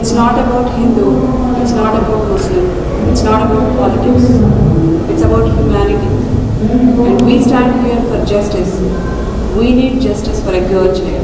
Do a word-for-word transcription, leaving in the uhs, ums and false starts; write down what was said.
It's not about Hindu, it's not about Muslim, it's not about politics. It's about humanity. And we stand here for justice. We need justice for a girl child.